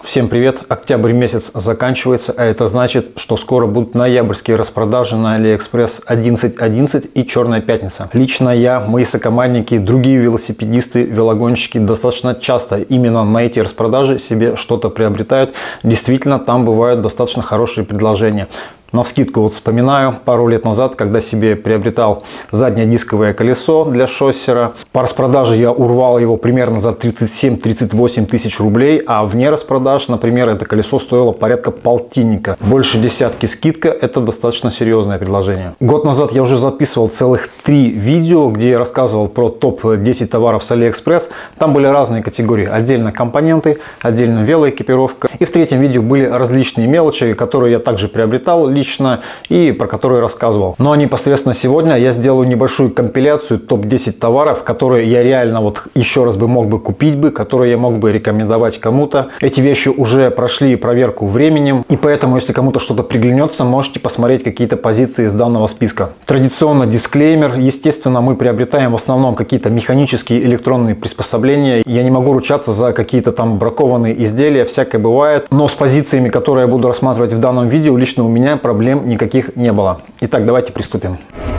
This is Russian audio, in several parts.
Всем привет! Октябрь месяц заканчивается, а это значит, что скоро будут ноябрьские распродажи на AliExpress 11.11 и Черная пятница. Лично я, мои сокомандники, другие велосипедисты, велогонщики достаточно часто именно на эти распродажи себе что-то приобретают. Действительно, там бывают достаточно хорошие предложения. Навскидку вот вспоминаю, пару лет назад, когда себе приобретал заднее дисковое колесо для шоссера. По распродаже я урвал его примерно за 37-38 тысяч рублей, а вне распродаж, например, это колесо стоило порядка полтинника. Больше десятки скидка – это достаточно серьезное предложение. Год назад я уже записывал целых 3 видео, где я рассказывал про топ-10 товаров с AliExpress. Там были разные категории. Отдельно компоненты, отдельно велоэкипировка. И в 3-м видео были различные мелочи, которые я также приобретал лично и про которые рассказывал. Ну а непосредственно сегодня я сделаю небольшую компиляцию топ-10 товаров, которые я реально вот еще раз мог бы купить, которые я мог бы рекомендовать кому-то. Эти вещи уже прошли проверку временем, и поэтому, если кому-то что-то приглянется, можете посмотреть какие-то позиции из данного списка. Традиционно дисклеймер. Естественно, мы приобретаем в основном какие-то механические электронные приспособления. Я не могу ручаться за какие-то там бракованные изделия, всякое бывает. Но с позициями, которые я буду рассматривать в данном видео, лично у меня проблем никаких не было. Итак, давайте приступим.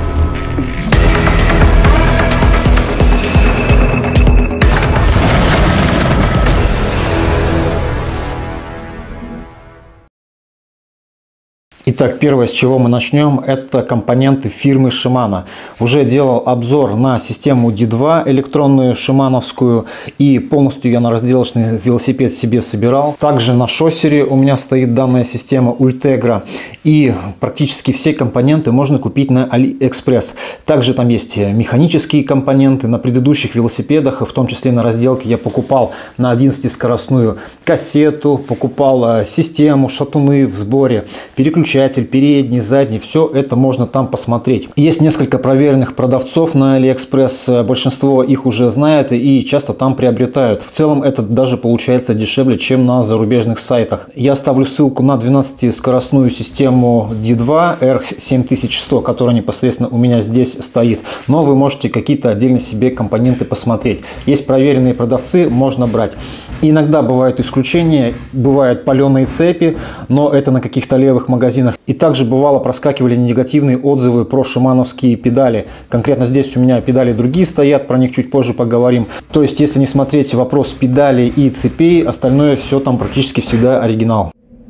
Итак, первое, с чего мы начнем, это компоненты фирмы Shimano. Уже делал обзор на систему D2 электронную шимановскую, и полностью я на разделочный велосипед себе собирал. Также на шоссере у меня стоит данная система Ultegra, и практически все компоненты можно купить на AliExpress. Также там есть механические компоненты. На предыдущих велосипедах, в том числе на разделке, я покупал на 11-скоростную кассету, покупал систему, шатуны в сборе, переключатель, передний, задний, все это можно там посмотреть. Есть несколько проверенных продавцов на AliExpress, большинство их уже знает и часто там приобретают. В целом это даже получается дешевле, чем на зарубежных сайтах. Я оставлю ссылку на 12-скоростную систему D2 R7100, которая непосредственно у меня здесь стоит, но вы можете какие-то отдельно себе компоненты посмотреть. Есть проверенные продавцы, можно брать. Иногда бывают исключения, бывают паленые цепи, но это на каких-то левых магазинах. И также бывало проскакивали негативные отзывы про шимановские педали. Конкретно здесь у меня педали другие стоят, про них чуть позже поговорим. То есть, если не смотреть вопрос педалей и цепей, остальное все там практически всегда оригинал.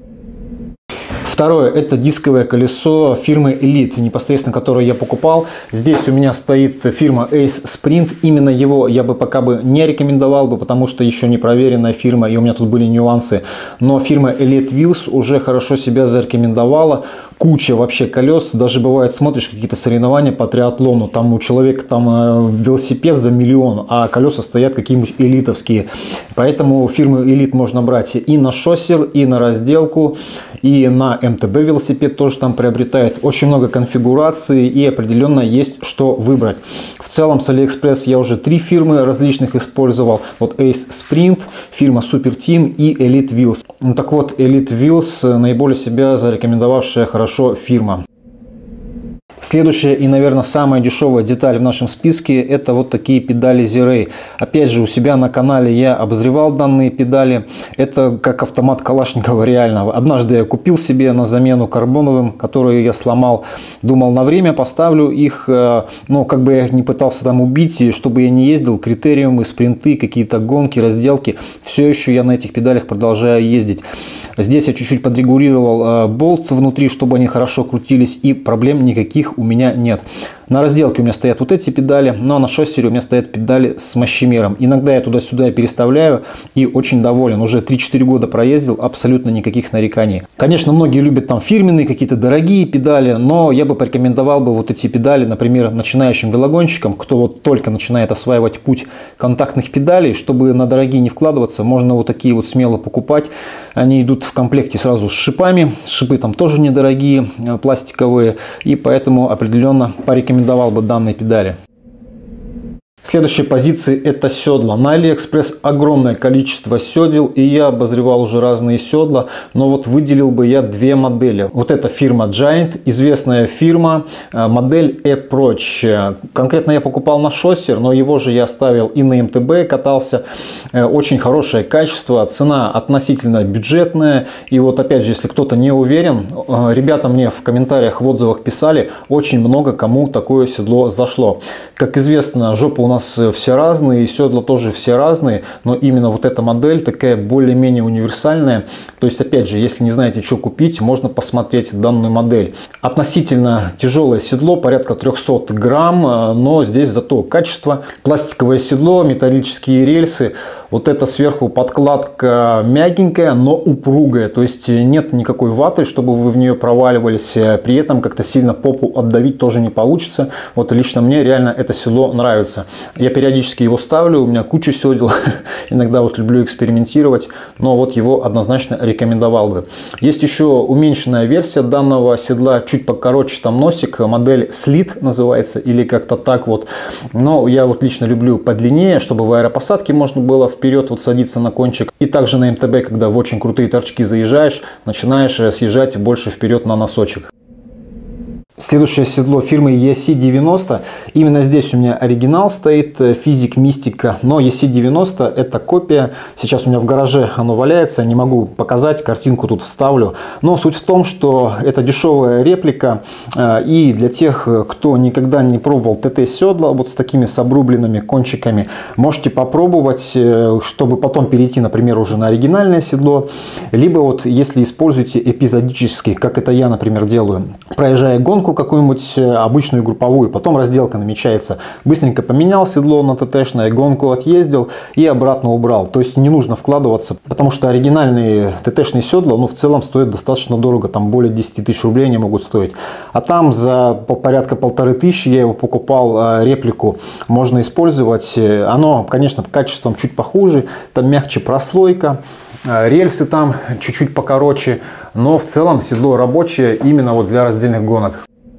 Второе, это дисковое колесо фирмы Elite, непосредственно которое я покупал. Здесь у меня стоит фирма Ace Sprint. Именно его я бы пока не рекомендовал, потому что еще не проверенная фирма, и у меня тут были нюансы. Но фирма Elite Wheels уже хорошо себя зарекомендовала. Куча вообще колес. Даже бывает, смотришь какие-то соревнования по триатлону. Там у человека там велосипед за 1 миллион, а колеса стоят какие-нибудь элитовские. Поэтому фирму Elite можно брать и на шоссер, и на разделку, и на МТБ велосипед тоже там приобретают. Очень много конфигураций и определенно есть что выбрать. В целом с AliExpress я уже 3 фирмы различных использовал. Вот Ace Sprint, фирма Super Team и Elite Wheels. Ну так вот, Elite Wheels наиболее себя зарекомендовавшая хорошо фирма. Следующая и, наверное, самая дешевая деталь в нашем списке – это вот такие педали Z-Ray. Опять же, у себя на канале я обозревал данные педали. Это как автомат Калашникова реально. Однажды я купил себе на замену карбоновым, которые я сломал. Думал, на время поставлю их, но как бы я их не пытался там убить, и чтобы я не ездил, критериумы, спринты, какие-то гонки, разделки. Все еще я на этих педалях продолжаю ездить. Здесь я чуть-чуть подрегулировал болт внутри, чтобы они хорошо крутились, и проблем никаких у меня нет. На разделке у меня стоят вот эти педали, но на шоссере у меня стоят педали с мощемером. Иногда я туда-сюда переставляю и очень доволен. Уже 3-4 года проездил, абсолютно никаких нареканий. Конечно, многие любят там фирменные, какие-то дорогие педали, но я бы порекомендовал вот эти педали, например, начинающим велогонщикам, кто вот только начинает осваивать путь контактных педалей, чтобы на дорогие не вкладываться, можно вот такие вот смело покупать. Они идут в комплекте сразу с шипами. Шипы там тоже недорогие, пластиковые, и поэтому определенно порекомендовал бы данные педали. Следующая позиция — это седла. На AliExpress огромное количество седел, и я обозревал уже разные седла, но вот выделил бы я две модели. Вот эта фирма Giant, известная фирма, модель Approach. Конкретно я покупал на Шоссер, но его же я ставил и на МТБ катался. Очень хорошее качество, цена относительно бюджетная. И вот опять же, если кто-то не уверен, ребята мне в комментариях, в отзывах писали, очень много кому такое седло зашло. Как известно, жопа у нас все разные, и седла тоже все разные, но именно вот эта модель такая более-менее универсальная. То есть, опять же, если не знаете, что купить, можно посмотреть данную модель. Относительно тяжелое седло, порядка 300 грамм, но здесь зато качество. Пластиковое седло, металлические рельсы. Вот это сверху подкладка мягенькая, но упругая. То есть нет никакой ваты, чтобы вы в нее проваливались. При этом как-то сильно попу отдавить тоже не получится. Вот лично мне реально это седло нравится. Я периодически его ставлю, у меня куча седел. Иногда вот люблю экспериментировать. Но вот его однозначно рекомендовал бы. Есть еще уменьшенная версия данного седла. Чуть покороче там носик. Модель Slid называется. Или как-то так вот. Но я вот лично люблю подлиннее, чтобы в аэропосадке можно было вперед вот садиться на кончик. И также на МТБ, когда в очень крутые торчки заезжаешь, начинаешь съезжать больше вперед на носочек. Следующее седло фирмы EC90. Именно здесь у меня оригинал стоит, Физик Мистика, но EC90 это копия. Сейчас у меня в гараже оно валяется, не могу показать, картинку тут вставлю. Но суть в том, что это дешевая реплика, и для тех, кто никогда не пробовал ТТ-седла вот с такими с обрубленными кончиками, можете попробовать, чтобы потом перейти, например, уже на оригинальное седло. Либо вот если используете эпизодически, как это я, например, делаю, проезжая гонку какую-нибудь обычную групповую, потом разделка намечается. Быстренько поменял седло на ТТшное, гонку отъездил и обратно убрал. То есть не нужно вкладываться, потому что оригинальные ТТшные седла, ну, в целом стоят достаточно дорого, там более 10 тысяч рублей они могут стоить. А там за порядка 1500 я его покупал, реплику можно использовать. Оно, конечно, качеством чуть похуже, там мягче прослойка. Рельсы там чуть-чуть покороче, но в целом седло рабочее именно вот для раздельных гонок.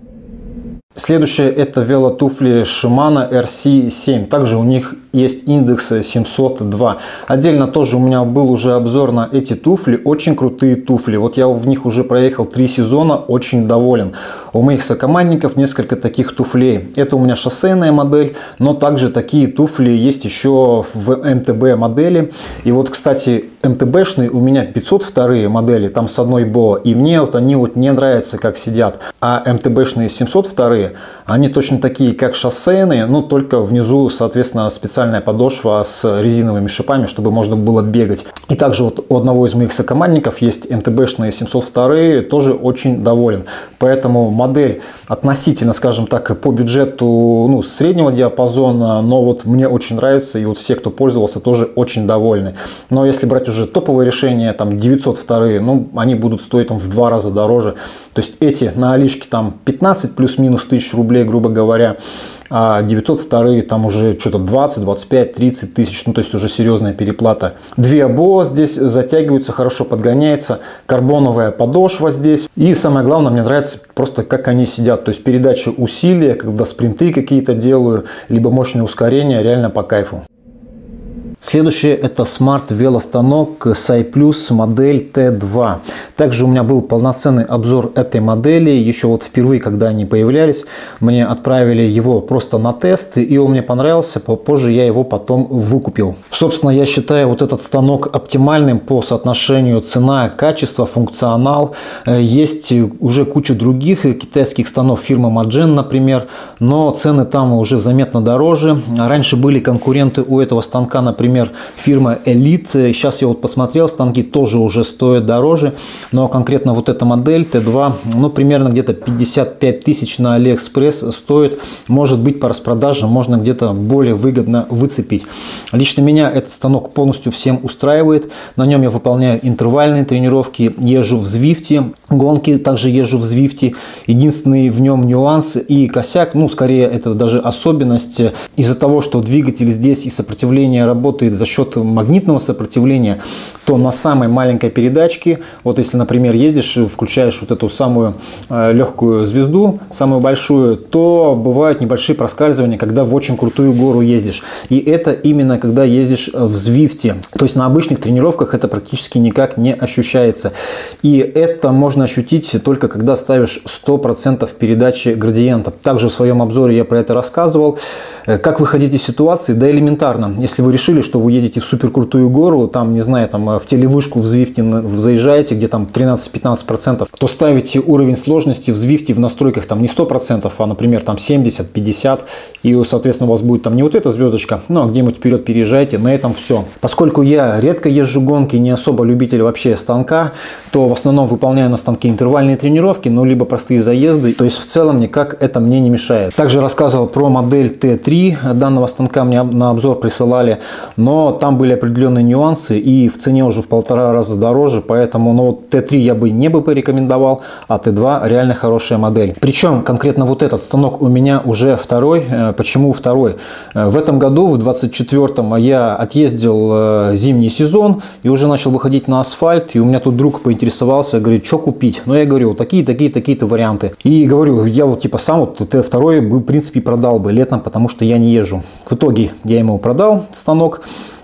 Следующее это велотуфли Shimano RC7. Также у них есть индекс 702. Отдельно тоже у меня был уже обзор на эти туфли. Очень крутые туфли. Вот я в них уже проехал 3 сезона. Очень доволен. У моих сокомандников несколько таких туфлей. Это у меня шоссейная модель. Но также такие туфли есть еще в МТБ модели. И вот, кстати, МТБшные у меня 502 модели. Там с одной БО. И мне вот они вот не нравятся, как сидят. А МТБшные 702 они точно такие, как шоссейные, но только внизу, соответственно, специальная подошва с резиновыми шипами, чтобы можно было бегать. И также вот у одного из моих сокомандников есть МТБшные 702, тоже очень доволен. Поэтому модель относительно, скажем так, по бюджету, ну, среднего диапазона, но вот мне очень нравится, и вот все, кто пользовался, тоже очень довольны. Но если брать уже топовые решения, там 902, ну, они будут стоить там в 2 раза дороже. То есть эти на Алишке там 15 плюс-минус тысяч рублей, грубо говоря, а 902 там уже что-то 20, 25, 30 тысяч, ну то есть уже серьезная переплата. Две БО здесь затягиваются, хорошо подгоняется, карбоновая подошва здесь. И самое главное, мне нравится просто как они сидят, то есть передача усилия, когда спринты какие-то делаю, либо мощное ускорение, реально по кайфу. Следующее это Smart велостанок SaiPlus модель T2. Также у меня был полноценный обзор этой модели. Еще вот впервые, когда они появлялись, мне отправили его просто на тест, и он мне понравился. Позже я его потом выкупил. Собственно, я считаю вот этот станок оптимальным по соотношению цена-качество, функционал. Есть уже куча других китайских станов фирмы Majin, например, но цены там уже заметно дороже. Раньше были конкуренты у этого станка, например, фирма Elite. Сейчас я вот посмотрел, станки тоже уже стоят дороже. Но конкретно вот эта модель T2, ну, примерно где-то 55 тысяч на AliExpress стоит. Может быть, по распродаже можно где-то более выгодно выцепить. Лично меня этот станок полностью всем устраивает. На нем я выполняю интервальные тренировки, езжу в Zwift, гонки также езжу в Zwift. Единственный в нем нюанс и косяк, ну, скорее, это даже особенность из-за того, что двигатель здесь и сопротивление работы работает за счет магнитного сопротивления, то на самой маленькой передачке, вот если, например, едешь, включаешь вот эту самую легкую звезду, самую большую, то бывают небольшие проскальзывания, когда в очень крутую гору ездишь. И это именно когда ездишь в Звифте. То есть на обычных тренировках это практически никак не ощущается. И это можно ощутить только когда ставишь 100% передачи градиента. Также в своем обзоре я про это рассказывал. Как выходить из ситуации? Да элементарно. Если вы решили, что вы едете в суперкрутую гору, там, не знаю, там в телевышку в Звифте заезжаете, где там 13-15%, то ставите уровень сложности в Звифте в настройках там не 100%, а, например, там 70-50%, и, соответственно, у вас будет там не вот эта звездочка, ну, а где-нибудь вперед переезжаете, на этом все. Поскольку я редко езжу гонки, не особо любитель вообще станка, то в основном выполняю на станке интервальные тренировки, ну, либо простые заезды, то есть в целом никак это мне не мешает. Также рассказывал про модель Т3 данного станка, мне на обзор присылали, но там были определенные нюансы и в цене уже в 1,5 раза дороже, поэтому ну, Т3 я бы не порекомендовал, а Т2 реально хорошая модель. Причем конкретно вот этот станок у меня уже второй. Почему второй? В этом году, в 24-м, я отъездил зимний сезон и уже начал выходить на асфальт, и у меня тут друг поинтересовался, говорит, что купить? Ну, я говорю, вот такие-то варианты. И говорю, я вот типа сам вот Т2 бы, в принципе, продал бы летом, потому что я не езжу. В итоге я ему продал станок.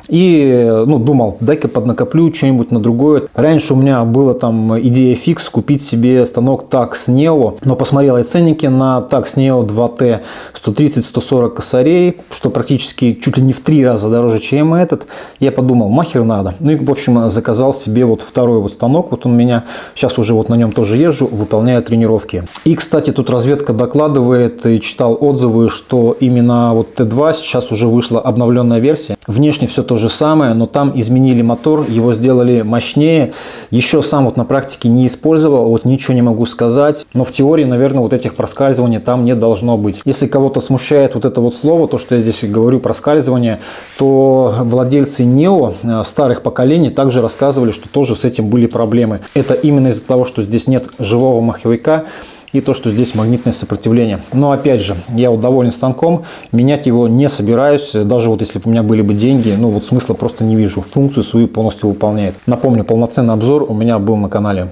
И ну, думал, дай-ка поднакоплю что-нибудь на другое. Раньше у меня была там идея фикс купить себе станок Tax Neo, но посмотрел я ценники на Tax Neo 2T 130-140 косарей, что практически чуть ли не в 3 раза дороже, чем этот. Я подумал, махер надо. Ну и в общем заказал себе вот второй вот станок. Вот он у меня сейчас уже вот на нем тоже езжу, выполняю тренировки. И кстати тут разведка докладывает и читал отзывы, что именно вот Т2 сейчас уже вышла обновленная версия. Внешне все то же самое, но там изменили мотор, его сделали мощнее. Еще сам вот на практике не использовал, вот ничего не могу сказать. Но в теории, наверное, вот этих проскальзываний там не должно быть. Если кого-то смущает вот это вот слово, то, что я здесь говорю, проскальзывание, то владельцы Neo старых поколений также рассказывали, что тоже с этим были проблемы. Это именно из-за того, что здесь нет живого маховика, и то, что здесь магнитное сопротивление. Но опять же, я вот доволен станком, менять его не собираюсь. Даже вот если бы у меня были бы деньги, ну вот смысла просто не вижу. Функцию свою полностью выполняет. Напомню, полноценный обзор у меня был на канале.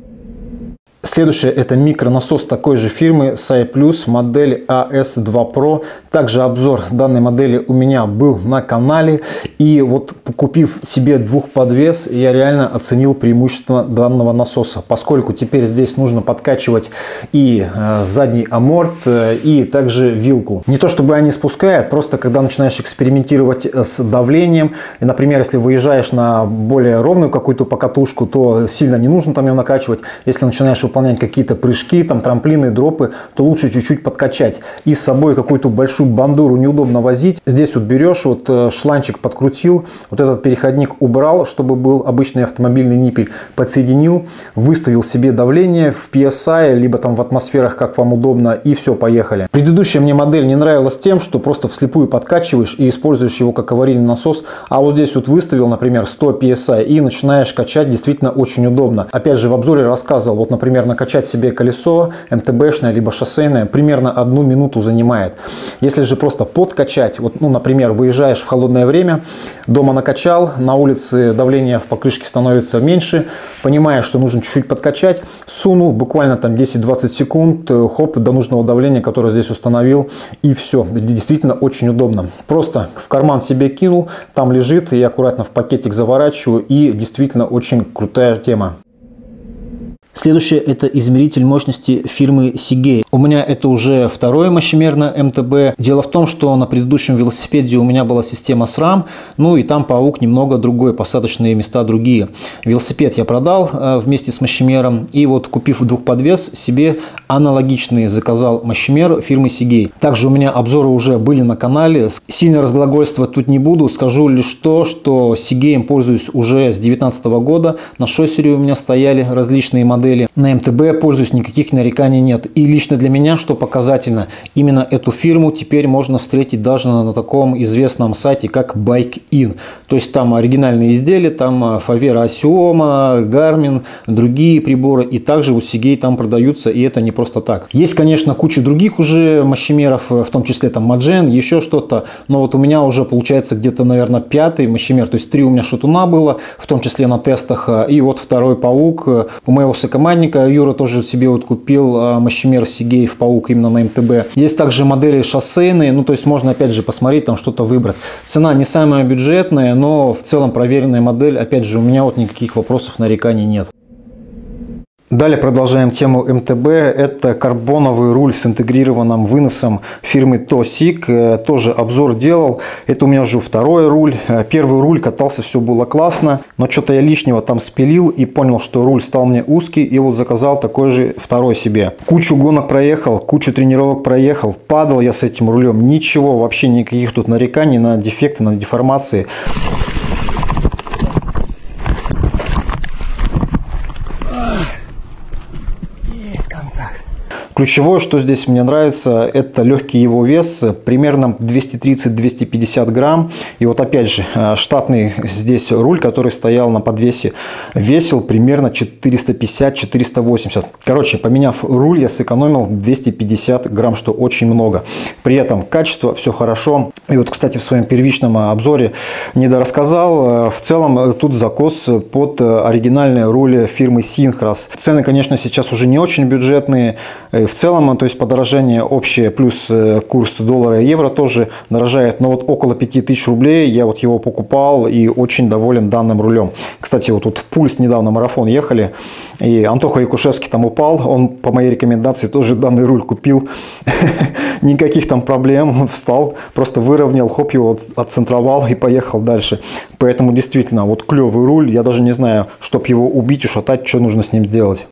Следующее это микронасос такой же фирмы SciPlus, модель AS2 Pro. Также обзор данной модели у меня был на канале. И вот купив себе двухподвес, я реально оценил преимущество данного насоса. Поскольку теперь здесь нужно подкачивать и задний аморт, и также вилку. Не то чтобы они спускают, просто когда начинаешь экспериментировать с давлением. И, например, если выезжаешь на более ровную какую-то покатушку, то сильно не нужно там ее накачивать. Если начинаешь выполнять какие-то прыжки, там трамплины, дропы, то лучше чуть-чуть подкачать. И с собой какую-то большую бандуру неудобно возить. Здесь вот берешь, вот шланчик подкрутил, вот этот переходник убрал, чтобы был обычный автомобильный ниппель, подсоединил, выставил себе давление в PSI, либо там в атмосферах, как вам удобно, и все, поехали. Предыдущая мне модель не нравилась тем, что просто вслепую подкачиваешь и используешь его как аварийный насос, а вот здесь вот выставил, например, 100 PSI и начинаешь качать, действительно очень удобно. Опять же, в обзоре рассказывал, вот, например, накачать себе колесо МТБшное либо шоссейное примерно 1 минуту занимает. Если же просто подкачать, вот, ну, например, выезжаешь в холодное время, дома накачал, на улице давление в покрышке становится меньше, понимаешь, что нужно чуть-чуть подкачать, сунул буквально там 10-20 секунд, хоп, до нужного давления, которое здесь установил, и все. Действительно очень удобно. Просто в карман себе кинул, там лежит, и аккуратно в пакетик заворачиваю, и действительно очень крутая тема. Следующее это измеритель мощности фирмы Seagate. У меня это уже второе мощемерное МТБ. Дело в том, что на предыдущем велосипеде у меня была система SRAM, ну и там паук немного другой, посадочные места другие. Велосипед я продал вместе с мощемером, и вот купив двухподвес, себе аналогичный заказал мощемер фирмы Seagate. Также у меня обзоры уже были на канале, сильно разглагольствовать тут не буду, скажу лишь то, что Seagate пользуюсь уже с 2019 года, на шоссере у меня стояли различные модели. модели на МТБ пользуюсь, никаких нареканий нет. И лично для меня, что показательно, именно эту фирму теперь можно встретить даже на таком известном сайте, как Bike-In. То есть там оригинальные изделия, там Favero Asioma, Garmin, другие приборы. И также вот Seagate там продаются, и это не просто так. Есть, конечно, куча других уже мощемеров, в том числе там Magen, еще что-то. Но вот у меня уже получается где-то, наверное, 5-й мощемер. То есть 3 у меня шатуна было, в том числе на тестах. И вот второй паук. У моего сокомандника Юра тоже себе вот купил мощемер Seagate паук именно на МТБ. Есть также модели шоссейные. Ну, то есть можно опять же посмотреть, там что-то выбрать. Цена не самая бюджетная, но в целом проверенная модель. Опять же, у меня вот никаких вопросов, нареканий нет. Далее продолжаем тему МТБ. Это карбоновый руль с интегрированным выносом фирмы TOSIC. Тоже обзор делал. Это у меня уже второй руль. Первый руль катался, все было классно. Но что-то я лишнего там спилил и понял, что руль стал мне узкий. И вот заказал такой же второй себе. Кучу гонок проехал, кучу тренировок проехал. Падал я с этим рулем. Ничего, вообще никаких тут нареканий на дефекты, на деформации. Ключевое, что здесь мне нравится, это легкий его вес, примерно 230-250 грамм. И вот опять же, штатный здесь руль, который стоял на подвесе, весил примерно 450-480. Короче, поменяв руль, я сэкономил 250 грамм, что очень много. При этом качество, все хорошо. И вот, кстати, в своем первичном обзоре недорассказал. В целом, тут закос под оригинальный руль фирмы Synchros. Цены, конечно, сейчас уже не очень бюджетные. В целом, то есть подорожание общее, плюс курс доллара и евро тоже дорожает, но вот около 5000 рублей я вот его покупал и очень доволен данным рулем. Кстати, вот тут Пульс недавно марафон ехали, и Антоха Якушевский там упал, он по моей рекомендации тоже данный руль купил. Никаких там проблем, встал, просто выровнял, хоп, его отцентровал и поехал дальше. Поэтому действительно, вот клевый руль, я даже не знаю, чтобы его убить, ушатать, что нужно с ним сделать.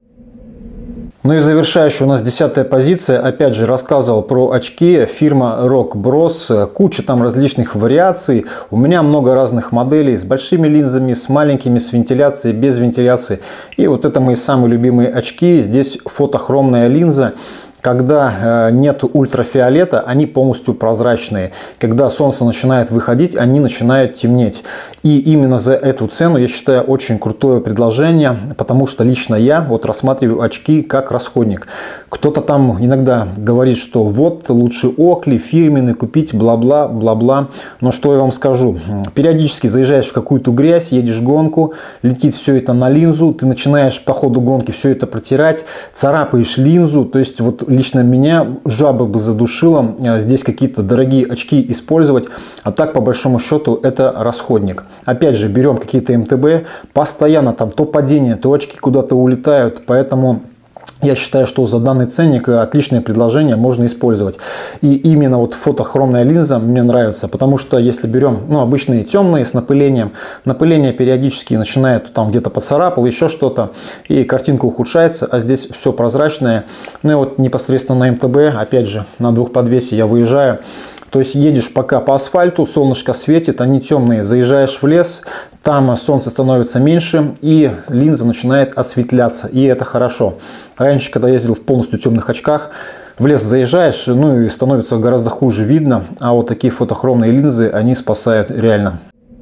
Ну и завершающая у нас 10-я позиция. Опять же, рассказывал про очки. Фирма Rock Bros. Куча там различных вариаций. У меня много разных моделей с большими линзами, с маленькими, с вентиляцией, без вентиляции. И вот это мои самые любимые очки. Здесь фотохромная линза. Когда нет ультрафиолета, они полностью прозрачные. Когда солнце начинает выходить, они начинают темнеть. И именно за эту цену, я считаю, очень крутое предложение, потому что лично я вот рассматриваю очки как расходник. Кто-то там иногда говорит, что вот лучше Oakley, фирменный купить, бла-бла, бла-бла. Но что я вам скажу? Периодически заезжаешь в какую-то грязь, едешь гонку, летит все это на линзу, ты начинаешь по ходу гонки все это протирать, царапаешь линзу, то есть вот лично меня жаба бы задушила здесь какие-то дорогие очки использовать, а так по большому счету это расходник. Опять же, берем какие-то МТБ, постоянно там то падение, то очки куда-то улетают, поэтому я считаю, что за данный ценник отличное предложение можно использовать. И именно вот фотохромная линза мне нравится, потому что если берем обычные темные с напылением, напыление периодически начинает там где-то поцарапал, еще что-то, и картинка ухудшается, а здесь все прозрачное. Ну и вот непосредственно на МТБ, опять же, на двухподвесе я выезжаю. То есть едешь пока по асфальту, солнышко светит, они темные, заезжаешь в лес, там солнце становится меньше и линза начинает осветляться, и это хорошо. Раньше, когда ездил в полностью темных очках, в лес заезжаешь, ну и становится гораздо хуже видно, а вот такие фотохромные линзы, они спасают реально.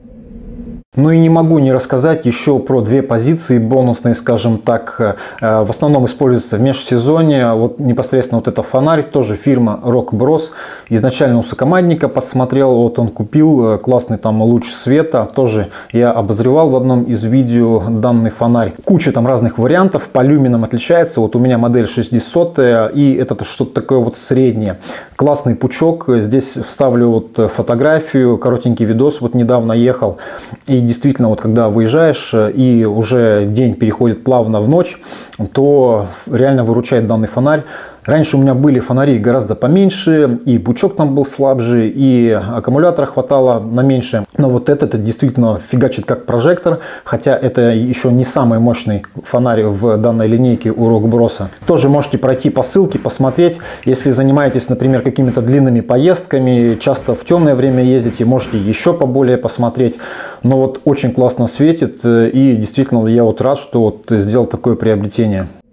Ну и не могу не рассказать еще про две позиции бонусные, скажем так. В основном используются в межсезонье. Вот непосредственно вот это фонарь, тоже фирма Rock Bros. Изначально у сокомандника подсмотрел, вот он купил классный там луч света. Тоже я обозревал в одном из видео данный фонарь. Куча там разных вариантов, по люминам отличается. Вот у меня модель 600 и это что-то такое вот среднее. Классный пучок. Здесь вставлю вот фотографию, коротенький видос. Вот недавно ехал. И действительно, вот когда выезжаешь и уже день переходит плавно в ночь, то реально выручает данный фонарь. Раньше у меня были фонари гораздо поменьше, и пучок там был слабже, и аккумулятора хватало на меньше. Но вот этот действительно фигачит как прожектор, хотя это еще не самый мощный фонарь в данной линейке у Rock Bros. Тоже можете пройти по ссылке, посмотреть. Если занимаетесь, например, какими-то длинными поездками, часто в темное время ездите, можете еще поболее посмотреть. Но вот очень классно светит, и действительно я вот рад, что вот сделал такое приобретение.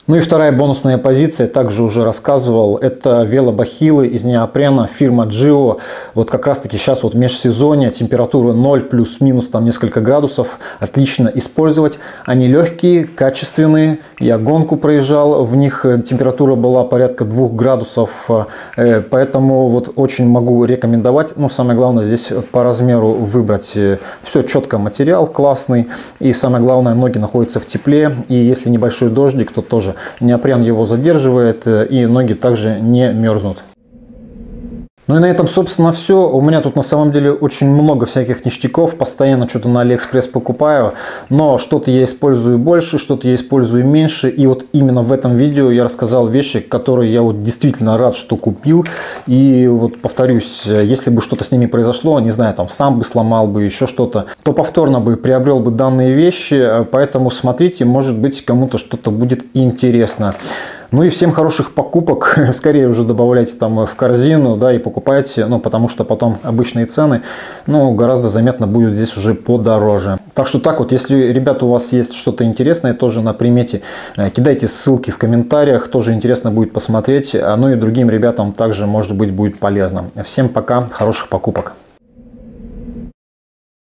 Ну и вторая бонусная позиция, также уже рассказывал, это велобахилы из неопрена фирма Gio. Вот как раз таки сейчас вот межсезонье, температура 0 плюс-минус там несколько градусов, отлично использовать. Они легкие, качественные, я гонку проезжал, в них температура была порядка 2 градусов, поэтому вот очень могу рекомендовать. Ну самое главное здесь по размеру выбрать. Все четко, материал классный, и самое главное, ноги находятся в тепле, и если небольшой дождик, то тоже неопрен его задерживает, и ноги также не мерзнут. Ну и на этом, собственно, все. У меня тут на самом деле очень много всяких ништяков. Постоянно что-то на Алиэкспресс покупаю. Но что-то я использую больше, что-то я использую меньше. И вот именно в этом видео я рассказал вещи, которые я вот действительно рад, что купил. И вот повторюсь, если бы что-то с ними произошло, не знаю, там сам бы сломал бы, еще что-то, то повторно бы приобрел бы данные вещи. Поэтому смотрите, может быть, кому-то что-то будет интересно. Ну и всем хороших покупок, скорее уже добавляйте там в корзину, да, и покупайте, ну, потому что потом обычные цены, ну, гораздо заметно будет здесь уже подороже. Так что так вот, если, ребята, у вас есть что-то интересное тоже на примете, кидайте ссылки в комментариях, тоже интересно будет посмотреть, ну и другим ребятам также, может быть, будет полезно. Всем пока, хороших покупок.